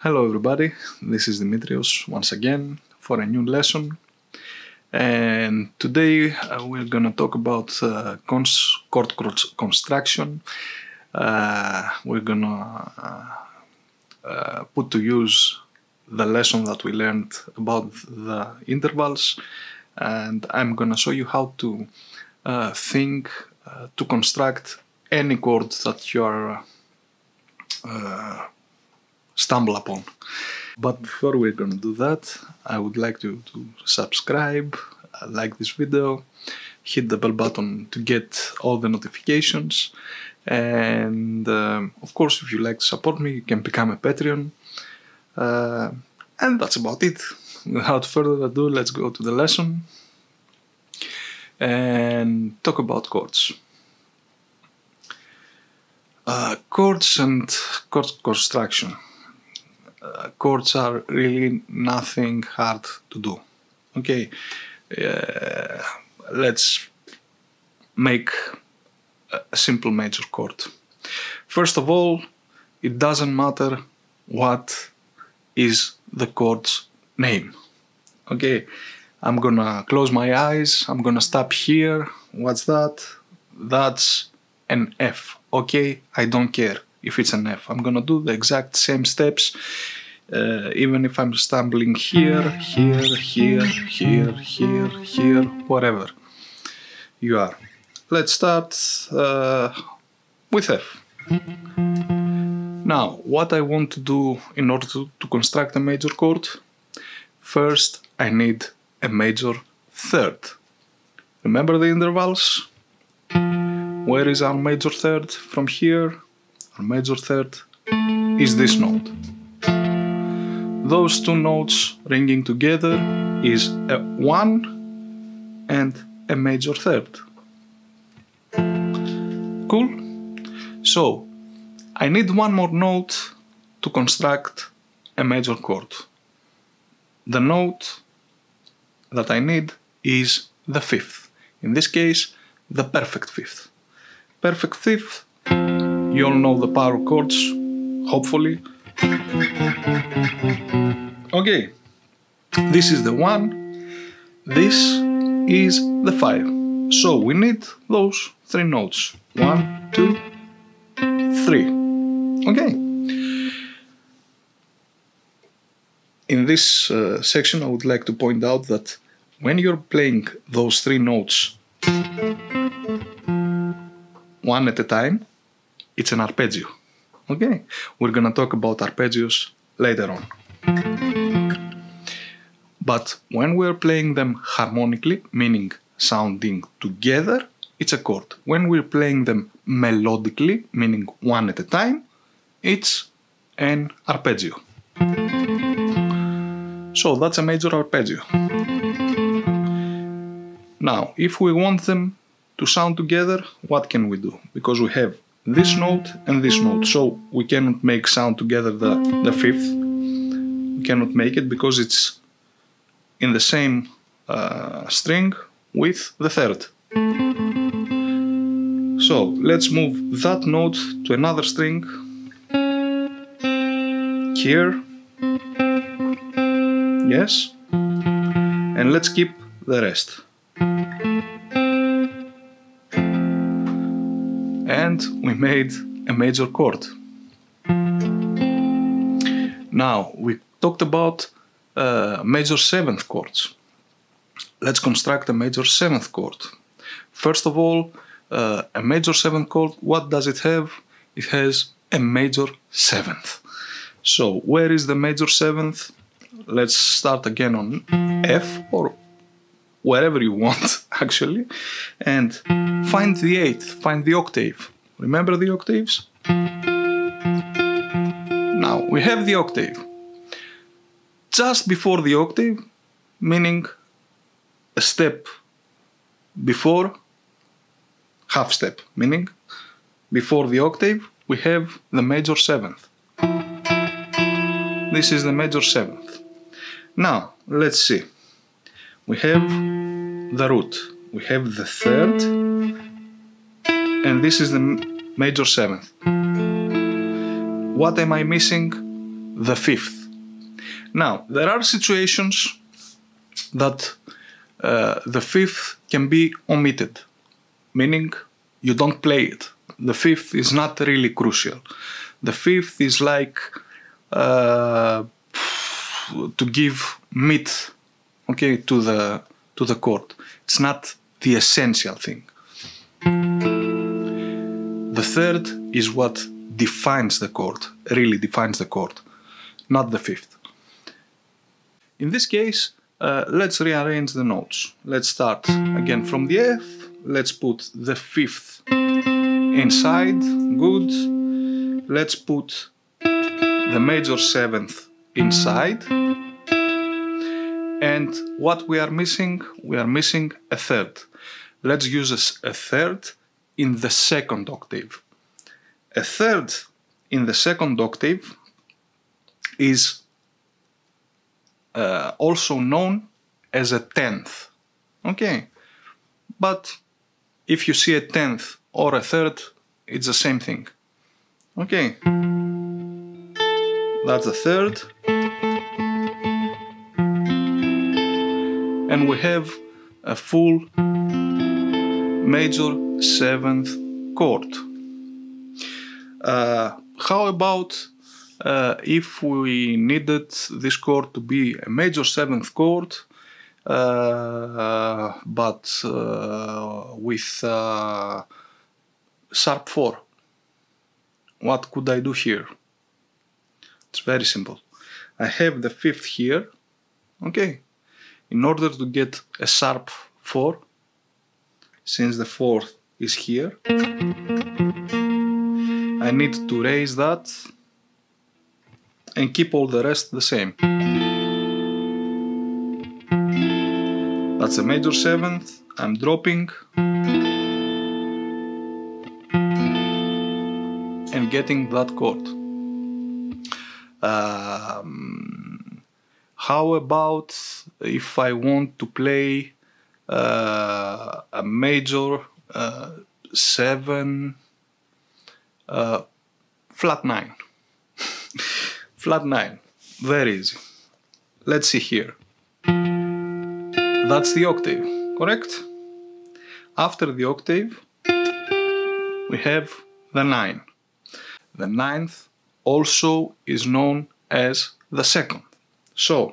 Hello everybody, this is Dimitrios once again for a new lesson, and today we're gonna talk about chord construction. We're gonna put to use the lesson that we learned about the intervals, and I'm gonna show you how to think to construct any chord that you are stumble upon. But before we're gonna do that, I would like to subscribe, like this video, hit the bell button to get all the notifications, and of course if you like to support me you can become a Patreon, and that's about it. Without further ado, let's go to the lesson and talk about chords. Chords and chord construction. Chords are really nothing hard to do. Okay, let's make a simple major chord. First of all, it doesn't matter what is the chord's name. Okay, I'm gonna close my eyes, I'm gonna stop here. What's that? That's an F. Okay, I don't care if it's an F. I'm gonna do the exact same steps, even if I'm stumbling here, whatever you are. Let's start with F. Now, what I want to do in order to construct a major chord, first I need a major third. Remember the intervals? Where is our major third from here? Our major third is this note. Those two notes ringing together is a 1 and a major third. Cool? So, I need one more note to construct a major chord. The note that I need is the fifth. In this case, the perfect fifth. Perfect fifth, you all know the power chords, hopefully. Okay, this is the 1, this is the 5. So we need those 3 notes. 1, 2, 3. Okay. In this section I would like to point out that when you're playing those 3 notes one at a time, it's an arpeggio. Okay, we're gonna talk about arpeggios later on. But when we're playing them harmonically, meaning sounding together, it's a chord. When we're playing them melodically, meaning one at a time, it's an arpeggio. So that's a major arpeggio. Now, if we want them to sound together, what can we do? Because we have this note and this note, so we cannot make sound together the fifth. We cannot make it because it's in the same string with the third. So let's move that note to another string here. Yes, and let's keep the rest. And we made a major chord. Now, we talked about major 7th chords. Let's construct a major 7th chord. First of all, a major 7th chord, what does it have? It has a major 7th. So, where is the major 7th? Let's start again on F, or wherever you want, actually, and find the 8th, find the octave. Remember the octaves? Now, we have the octave. Just before the octave, meaning a step before, half step, meaning before the octave, we have the major 7th. This is the major 7th. Now, let's see. We have the root, we have the third, and this is the major 7th. What am I missing? The 5th. Now, there are situations that the fifth can be omitted, meaning you don't play it. The fifth is not really crucial. The fifth is like to give meat, okay, to the chord. It's not the essential thing. The third is what defines the chord, really defines the chord, not the fifth. In this case, let's rearrange the notes. Let's start again from the F. Let's put the fifth inside. Good. Let's put the major seventh inside. And what we are missing? We are missing a third. Let's use a third in the second octave. A third in the second octave is also known as a tenth. Okay, but if you see a tenth or a third, it's the same thing. Okay, that's the third, and we have a full major seventh chord. How about if we needed this chord to be a major seventh chord, but with sharp 4? What could I do here? It's very simple. I have the fifth here. Okay. In order to get a sharp 4, since the fourth is here, I need to raise that and keep all the rest the same. That's a major seventh. I'm dropping and getting that chord. How about if I want to play a major 7 flat 9? Flat 9, very easy. Let's see here. That's the octave, correct? After the octave, we have the 9. The ninth also is known as the second. So,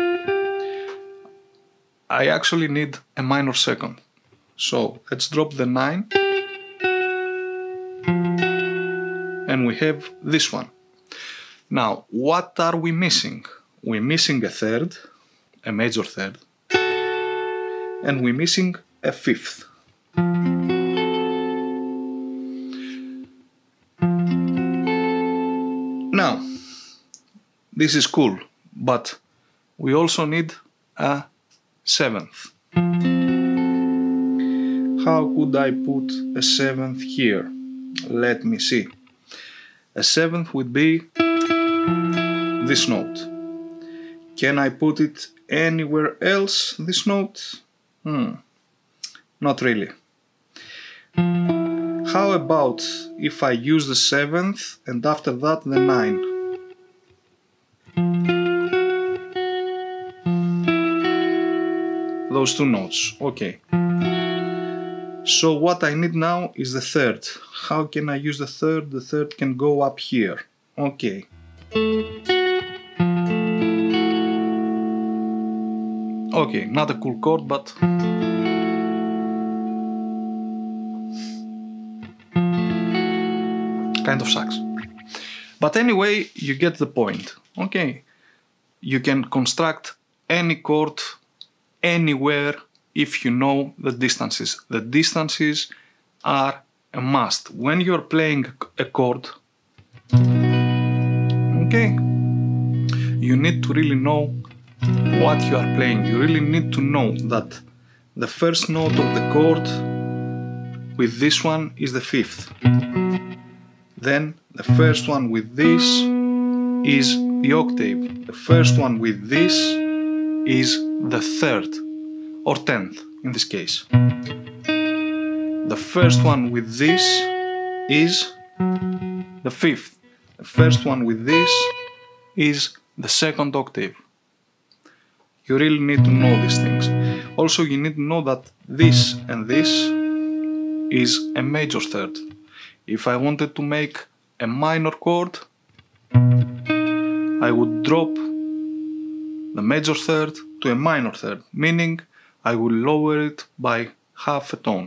I actually need a minor second. So, let's drop the 9. And we have this one. Now, what are we missing? We're missing a third, a major third, and we're missing a fifth. Now, this is cool, but we also need a seventh. How could I put a seventh here? Let me see. A seventh would be this note. Can I put it anywhere else, this note? Not really. How about if I use the seventh and after that the 9? Those two notes, okay. So what I need now is the third. How can I use the third? The third can go up here. Okay. Okay, not a cool chord, but kind of sucks. But anyway, you get the point. Okay. You can construct any chord anywhere if you know the distances. The distances are a must. When you're playing a chord, okay, you need to really know what you are playing. You really need to know that the first note of the chord with this one is the fifth. Then the first one with this is the octave. The first one with this is the third, or 10th in this case. The first one with this is the fifth. The first one with this is the second octave. You really need to know these things. Also, you need to know that this and this is a major third. If I wanted to make a minor chord, I would drop the major third to a minor third, meaning I will lower it by half a tone.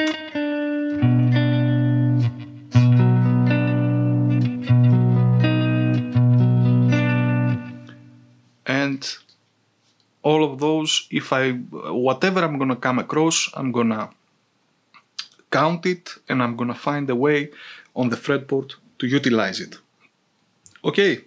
And all of those, whatever I'm gonna come across, I'm gonna count it and I'm gonna find a way on the fretboard to utilize it. Okay,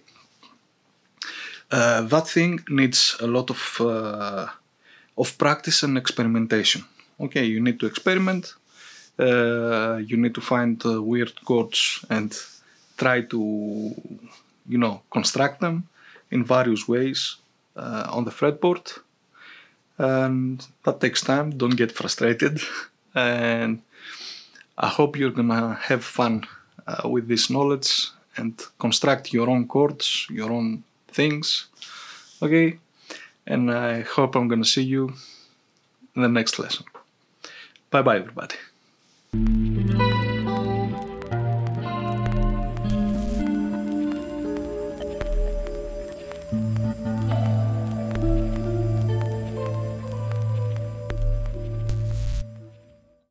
that thing needs a lot of practice and experimentation. Okay, you need to experiment, you need to find weird chords and try to, construct them in various ways on the fretboard, and that takes time. Don't get frustrated, and I hope you're gonna have fun with this knowledge and construct your own chords, your own things. Okay, and I hope I'm gonna see you in the next lesson. Bye bye, everybody.